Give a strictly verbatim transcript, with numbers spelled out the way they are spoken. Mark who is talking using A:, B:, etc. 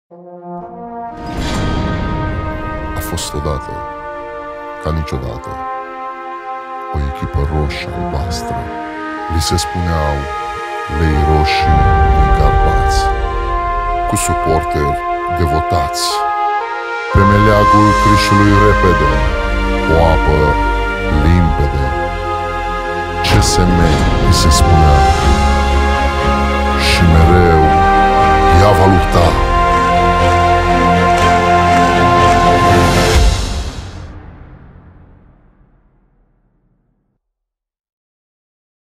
A: A fost odată, ca niciodată, o echipă roșie-albastră. Li se spuneau lei roșii din Carpați, cu suporteri devotați. Pe meleagul Crișului repede, o apă limpede, C S M îi se spunea. Și mereu ea va lupta